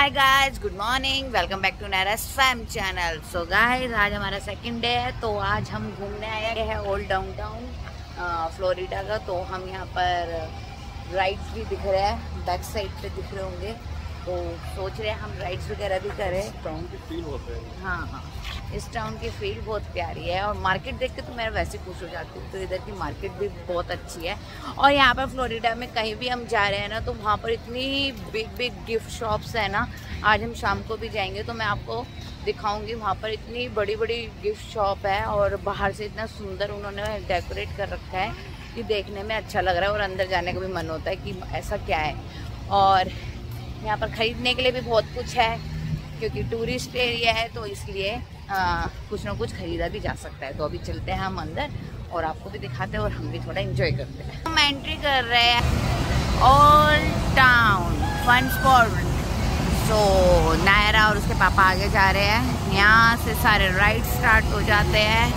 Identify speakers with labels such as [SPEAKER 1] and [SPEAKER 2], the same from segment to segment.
[SPEAKER 1] Hi guys, good morning, welcome back to Naira's fam channel. So guys, आज हमारा second day है। तो आज हम घूमने आए हैं ओल्ड डाउनटाउन फ्लोरिडा का। तो हम यहाँ पर राइड्स भी दिख रहे हैं, बैक साइड पे दिख रहे होंगे। तो सोच रहे हैं हम राइड्स वगैरह भी करें।
[SPEAKER 2] टाउन की फील होता है।
[SPEAKER 1] हाँ, इस टाउन की फील बहुत प्यारी है और मार्केट देख के तो मैं वैसे खुश हो जाती हूँ। तो इधर की मार्केट भी बहुत अच्छी है। और यहाँ पर फ्लोरिडा में कहीं भी हम जा रहे हैं ना, तो वहाँ पर इतनी बिग बिग गिफ्ट शॉप्स है ना। आज हम शाम को भी जाएंगे तो मैं आपको दिखाऊंगी। वहाँ पर इतनी बड़ी बड़ी गिफ्ट शॉप है और बाहर से इतना सुंदर उन्होंने डेकोरेट कर रखा है कि देखने में अच्छा लग रहा है और अंदर जाने का भी मन होता है कि ऐसा क्या है। और यहाँ पर ख़रीदने के लिए भी बहुत कुछ है क्योंकि टूरिस्ट एरिया है, तो इसलिए कुछ ना कुछ खरीदा भी जा सकता है। तो अभी चलते हैं हम अंदर और आपको भी दिखाते हैं और हम भी थोड़ा एंजॉय करते हैं। हम एंट्री कर रहे हैं ओल्ड टाउन फन स्पॉट। तो नायरा और उसके पापा आगे जा रहे हैं। यहाँ से सारे राइड स्टार्ट हो जाते हैं।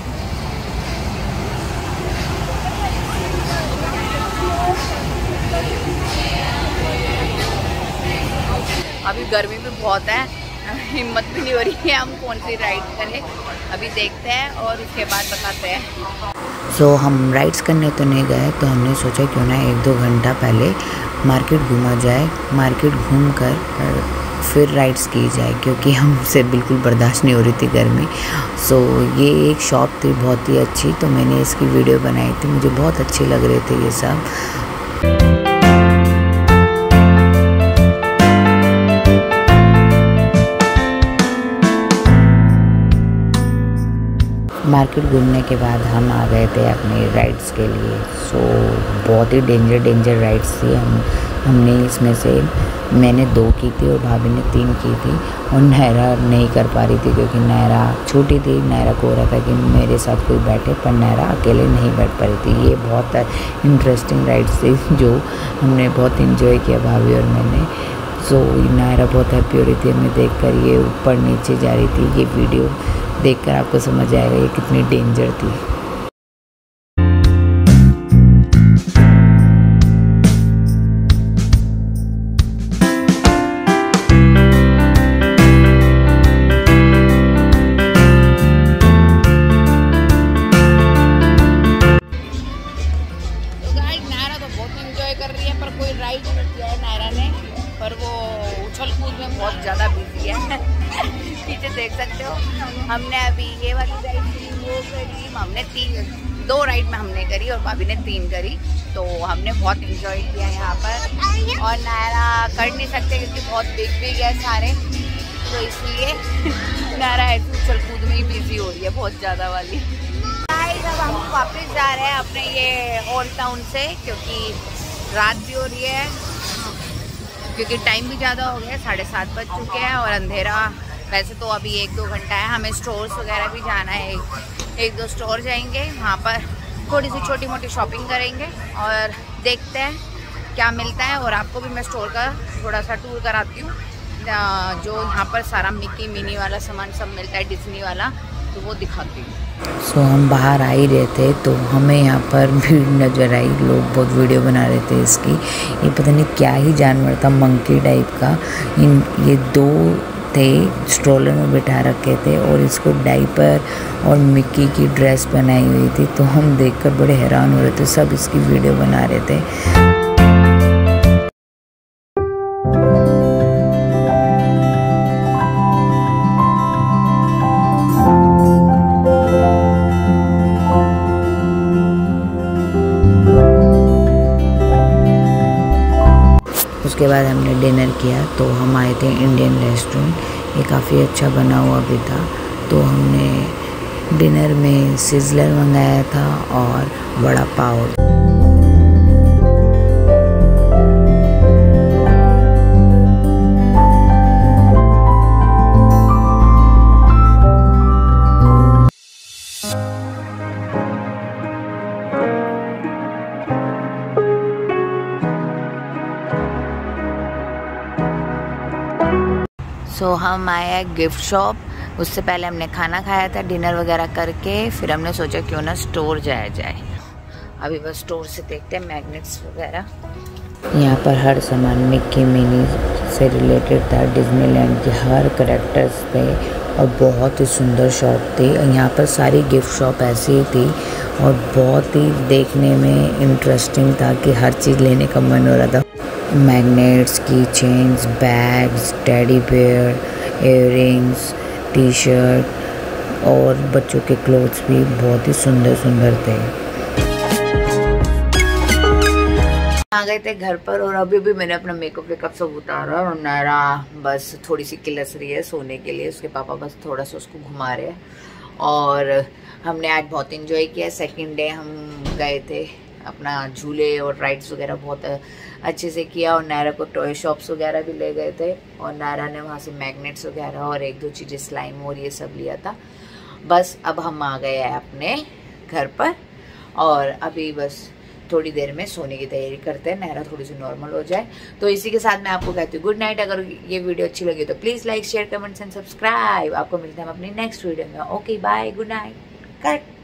[SPEAKER 1] अभी गर्मी भी बहुत है, हिम्मत भी नहीं हो रही है हम कौन सी राइड करें। अभी देखते हैं और उसके बाद बताते हैं।
[SPEAKER 3] सो हम राइड्स करने तो नहीं गए, तो हमने सोचा क्यों ना 1-2 घंटा पहले मार्केट घूमा जाए। मार्केट घूम कर फिर राइड्स की जाए क्योंकि हमसे बिल्कुल बर्दाश्त नहीं हो रही थी गर्मी। सो ये एक शॉप थी बहुत ही अच्छी, तो मैंने इसकी वीडियो बनाई थी। मुझे बहुत अच्छे लग रहे थे ये सब। मार्केट घूमने के बाद हम आ गए थे अपने राइड्स के लिए। सो बहुत ही डेंजर राइड्स थी। हमने इसमें से मैंने 2 की थी और भाभी ने 3 की थी। और नायरा नहीं कर पा रही थी क्योंकि नायरा छोटी थी। नायरा को हो रहा था कि मेरे साथ कोई बैठे, पर नायरा अकेले नहीं बैठ पा रही थी। ये बहुत इंटरेस्टिंग राइड्स थी जो हमने बहुत इंजॉय किया, भाभी और मैंने। सो नायरा बहुत हैप्पी हो रही थी हमें देखकर। ये ऊपर नीचे जा रही थी। ये वीडियो देखकर आपको समझ आएगा ये कितनी डेंजर थी।
[SPEAKER 1] कर रही है पर कोई राइड नहीं किया है नायरा ने, पर वो उछल कूद में बहुत ज़्यादा बिजी है। पीछे देख सकते हो। हमने अभी ये वाली राइड करी, वो करी। हमने 2 राइड में हमने करी और भाभी ने 3 करी। तो हमने बहुत इंजॉय किया यहाँ पर। और नायरा कर नहीं सकते क्योंकि बहुत बिग बिग है सारे, तो इसलिए नायरा ऐसे उछल कूद में ही बिजी हो रही है बहुत ज़्यादा वाली। अब हम वापस जा रहे हैं अपने ये ओल्ड टाउन से क्योंकि रात भी हो रही है, क्योंकि टाइम भी ज़्यादा हो गया, 7:30 बज चुके हैं और अंधेरा। वैसे तो अभी 1-2 घंटा है। हमें स्टोर्स वगैरह भी जाना है। 1-2 स्टोर जाएंगे, वहाँ पर थोड़ी सी छोटी मोटी शॉपिंग करेंगे और देखते हैं क्या मिलता है। और आपको भी मैं स्टोर का थोड़ा सा टूर कराती हूँ, जो यहाँ पर सारा मिकी मिनी वाला सामान सब मिलता है, डिज्नी वाला, तो वो दिखाती हूँ।
[SPEAKER 3] सो हम बाहर आ ही रहे थे तो हमें यहाँ पर भीड़ नजर आई। लोग बहुत वीडियो बना रहे थे इसकी। ये पता नहीं क्या ही जानवर था, मंकी टाइप का। ये 2 थे, स्ट्रोलर में बिठा रखे थे और इसको डाइपर और मिक्की की ड्रेस बनाई हुई थी। तो हम देखकर बड़े हैरान हो रहे थे, सब इसकी वीडियो बना रहे थे। उसके बाद हमने डिनर किया। तो हम आए थे इंडियन रेस्टोरेंट। ये काफ़ी अच्छा बना हुआ भी था। तो हमने डिनर में सिज़लर मंगाया था और वड़ा पाव।
[SPEAKER 1] सो हम आए हैं गिफ्ट शॉप। उससे पहले हमने खाना खाया था डिनर वगैरह करके, फिर हमने सोचा क्यों ना स्टोर जाया जाए। अभी बस स्टोर से देखते हैं मैग्नेट्स वगैरह
[SPEAKER 3] यहाँ पर हर सामान मिक्की मिनी से रिलेटेड था, डिज्नीलैंड के हर करेक्टर्स थे और बहुत ही सुंदर शॉप थी। यहाँ पर सारी गिफ्ट शॉप ऐसी ही थी और बहुत ही देखने में इंटरेस्टिंग था कि हर चीज़ लेने का मन हो रहा था। Magnets, key chains, bags, teddy bear, earrings, T shirt और बच्चों के क्लोथ्स भी बहुत ही सुंदर सुंदर थे।
[SPEAKER 1] आ गए थे घर पर और अभी भी मैंने अपना मेकअप वेकअप सब उतारा और नायरा बस थोड़ी सी किलस रही है सोने के लिए। उसके पापा बस थोड़ा सा उसको घुमा रहे हैं और हमने आज बहुत इन्जॉय किया। सेकंड डे हम गए थे अपना झूले और राइड्स वगैरह बहुत अच्छे से किया और नायरा को टॉय शॉप्स वगैरह भी ले गए थे और नायरा ने वहाँ से मैग्नेट्स वगैरह और एक दो चीज़ें स्लाइम और ये सब लिया था। बस अब हम आ गए हैं अपने घर पर और अभी बस थोड़ी देर में सोने की तैयारी करते हैं, नायरा थोड़ी सी नॉर्मल हो जाए। तो इसी के साथ मैं आपको कहती हूँ गुड नाइट। अगर ये वीडियो अच्छी लगी तो please like share comments and subscribe. आपको मिलते हैं हम अपनी नेक्स्ट वीडियो में। Okay bye, good night, cut.